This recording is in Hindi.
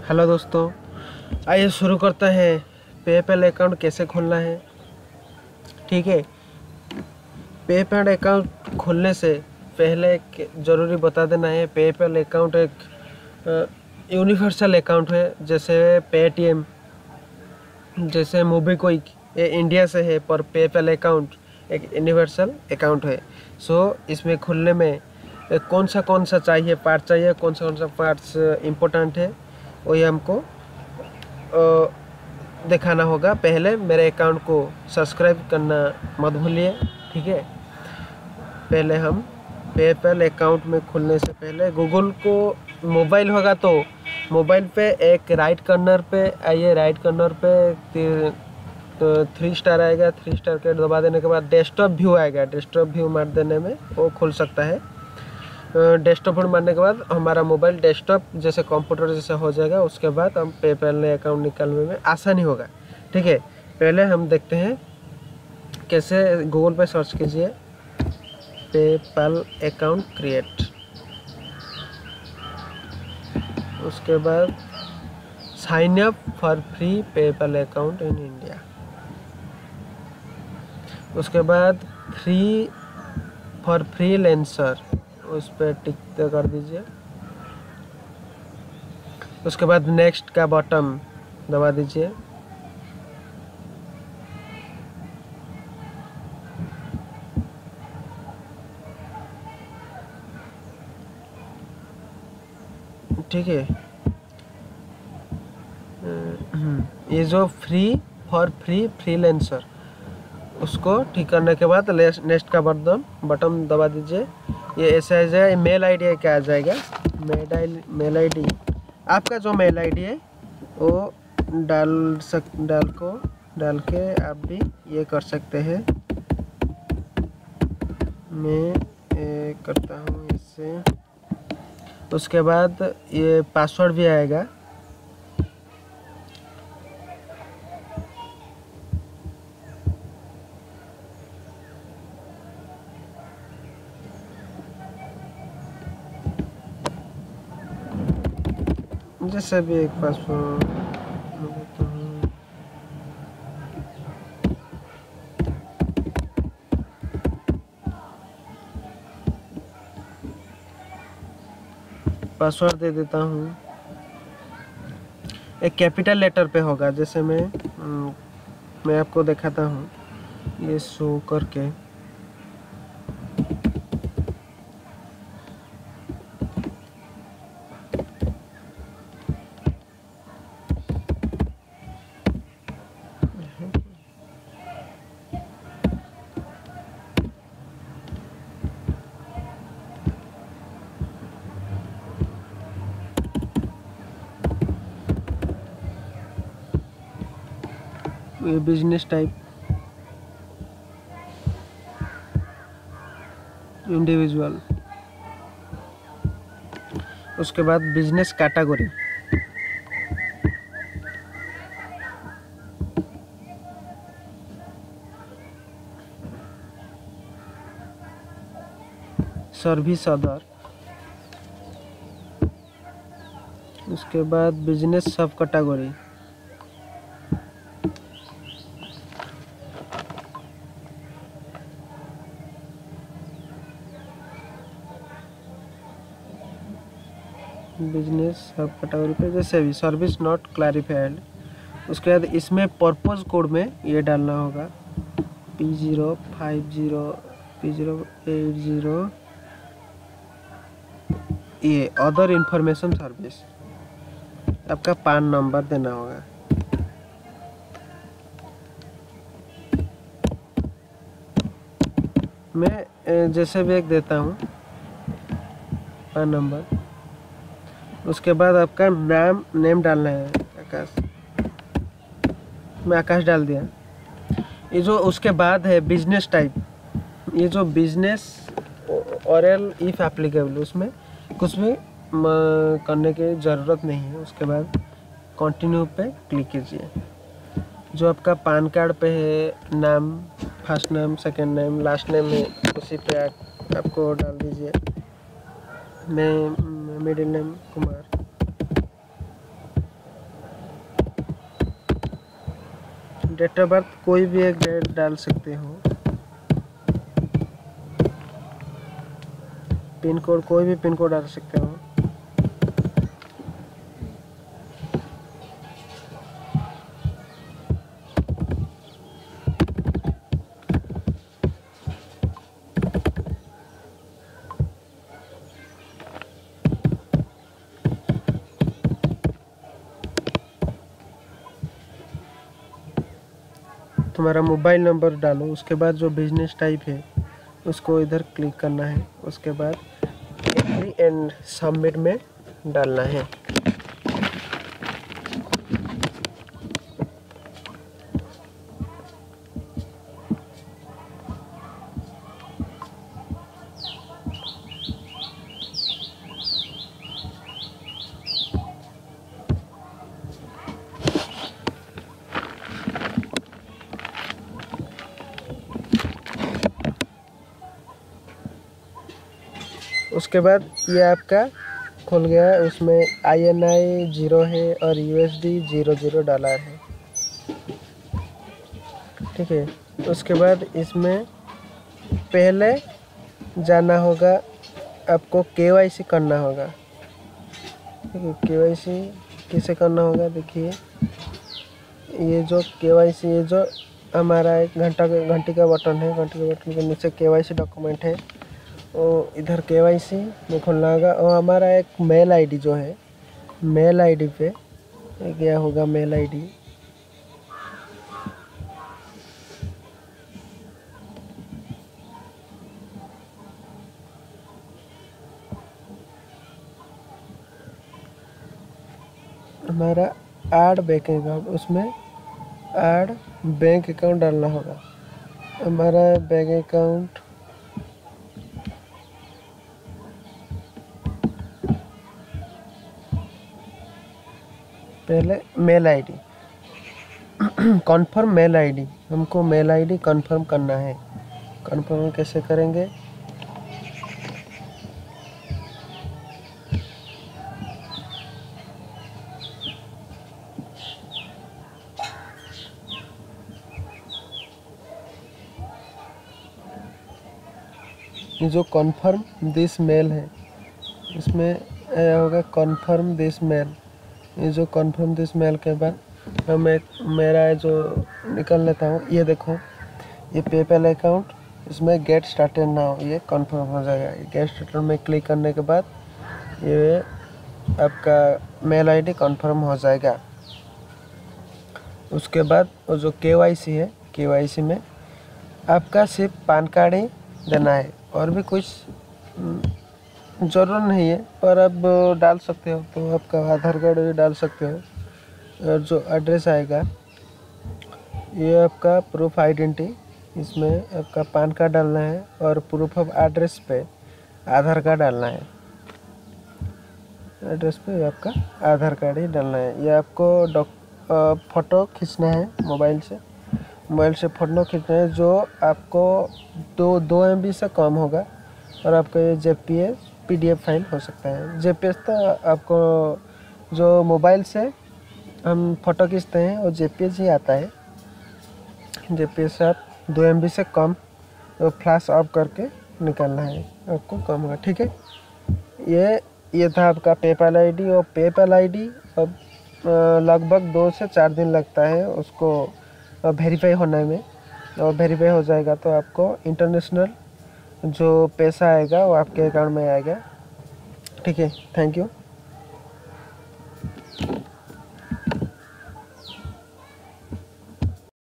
हेलो दोस्तों, आइए शुरू करते हैं। पेपैल अकाउंट कैसे खोलना है। ठीक है, पेपैल अकाउंट खोलने से पहले ज़रूरी बता देना है, पेपैल अकाउंट एक यूनिवर्सल अकाउंट है। जैसे पेटीएम, जैसे मोबीक्विक, ये इंडिया से है, पर पेपैल अकाउंट एक यूनिवर्सल अकाउंट है। सो इसमें खोलने में कौन सा चाहिए, पार्ट चाहिए, कौन सा पार्ट्स इम्पोर्टेंट है, वही हमको दिखाना होगा। पहले मेरे अकाउंट को सब्सक्राइब करना मत भूलिए। ठीक है, पहले हम पेपैल अकाउंट में खुलने से पहले गूगल को मोबाइल होगा तो मोबाइल पे एक राइट कॉर्नर पे आइए, राइट कॉर्नर पे 3 स्टार आएगा, 3 स्टार के दबा देने के बाद डेस्कटॉप व्यू आएगा। डेस्कटॉप व्यू मार देने में वो खुल सकता है। डेस्कटॉप पर मारने के बाद हमारा मोबाइल डेस्कटॉप जैसे कंप्यूटर जैसा हो जाएगा। उसके बाद हम पेपैल में अकाउंट निकालने में आसानी होगा। ठीक है, पहले हम देखते हैं कैसे। गूगल पे सर्च कीजिए पेपैल अकाउंट क्रिएट, उसके बाद sign up for free PayPal account in India, उसके बाद फॉर फ्रीलांसर, उस पर टिक कर दीजिए। उसके बाद नेक्स्ट का बटन दबा दीजिए। ठीक है, ये जो फॉर फ्रीलांसर, उसको ठीक करने के बाद नेक्स्ट का बटन दबा दीजिए। ये ऐसा आ जाए, मेल आईडी क्या आ जाएगा, मेल आईडी, आपका जो मेल आईडी है वो डाल के आप भी ये कर सकते हैं। मैं करता हूँ इससे। उसके बाद ये पासवर्ड भी आएगा। जैसे भी एक पासवर्ड देता हूँ। पासवर्ड दे देता हूँ, एक कैपिटल लेटर पे होगा। जैसे मैं आपको दिखाता हूँ, ये शो करके। ये बिजनेस टाइप, इंडिविजुअल, उसके बाद बिजनेस कैटेगरी, सर्विस अदर, उसके बाद बिजनेस सब कैटेगरी, बिजनेस सब कैटेगरी पे जैसे भी सर्विस नॉट क्लैरिफाइड। उसके बाद इसमें पर्पस कोड में ये डालना होगा P050 P080, ये अदर इंफॉर्मेशन सर्विस। आपका पान नंबर देना होगा। मैं जैसे भी एक देता हूँ पान नंबर। उसके बाद आपका नेम डालना है, आकाश। मैं आकाश डाल दिया। ये जो उसके बाद है बिजनेस टाइप, ये जो बिजनेस और इफ एप्लीकेबल, उसमें कुछ भी करने की ज़रूरत नहीं है। उसके बाद कंटिन्यू पे क्लिक कीजिए। जो आपका पान कार्ड पे है, नाम, first name, second name, last name है, उसी पे आपको डाल दीजिए। मैं middle name Kumar, date of birth कोई भी एक डेट डाल सकते हो, पिन कोड कोई भी पिन कोड डाल सकते हो। तुम्हारा मोबाइल नंबर डालो, उसके बाद जो बिजनेस टाइप है उसको इधर क्लिक करना है, उसके बाद एग्री एंड सबमिट में डालना है। उसके बाद ये आपका खुल गया है, उसमें INI 0 है और USD 00 है, ठीक है। उसके बाद इसमें पहले जाना होगा, आपको KYC करना होगा, ठीक है। KYC कैसे करना होगा, देखिए ये जो KYC, ये जो हमारा एक घंटी का बटन है, घंटी के बटन के नीचे KYC डॉक्यूमेंट है, वो इधर KYC में खोलना होगा। और हमारा एक मेल आईडी जो है, मेल आईडी पे क्या होगा, मेल आईडी हमारा ऐड बैंक अकाउंट, उसमें ऐड बैंक अकाउंट डालना होगा। हमारा बैंक अकाउंट पहले mail ID confirm mail ID, हमको मेल आईडी कन्फर्म करना है। कन्फर्म कैसे करेंगे, ये जो कन्फर्म दिस मेल है, इसमें होगा कन्फर्म दिस मेल। ये जो कन्फर्म दिस मेल के बाद हम एक मेरा जो निकल लेता हूँ, ये देखो ये पेपैल अकाउंट, इसमें गेट स्टार्टेड नाउ ये कन्फर्म हो जाएगा। गेट स्टार्टेड में क्लिक करने के बाद ये आपका मेल आईडी कन्फर्म हो जाएगा। उसके बाद वो जो KYC है, KYC में आपका सिर्फ पैन कार्ड ही देना है, और भी कुछ ज़रूर नहीं है, पर अब डाल सकते हो तो आपका आधार कार्ड भी डाल सकते हो। और जो एड्रेस आएगा ये आपका प्रूफ आइडेंटिटी, इसमें आपका पैन कार्ड डालना है, और प्रूफ ऑफ एड्रेस पे आधार कार्ड डालना है। एड्रेस पे आपका आधार कार्ड ही डालना है। ये आपको फ़ोटो खींचना है मोबाइल से फ़ोटो खींचना है, जो आपको 2 MB से कम होगा, और आपका ये JPS PDF फाइल हो सकता है। JPS तो आपको जो मोबाइल से हम फ़ोटो खींचते हैं और JPS ही आता है। JPS से आप 2 MB से कम तो फ्लैश ऑफ करके निकालना है, आपको कम होगा, ठीक है। ये था आपका पेपैल आईडी। और पेपैल आईडी अब लगभग 2 से 4 दिन लगता है उसको वेरीफाई होने में, और वेरीफाई हो जाएगा तो आपको इंटरनेशनल जो पैसा आएगा वो आपके अकाउंट में आएगा, ठीक है। Thank you.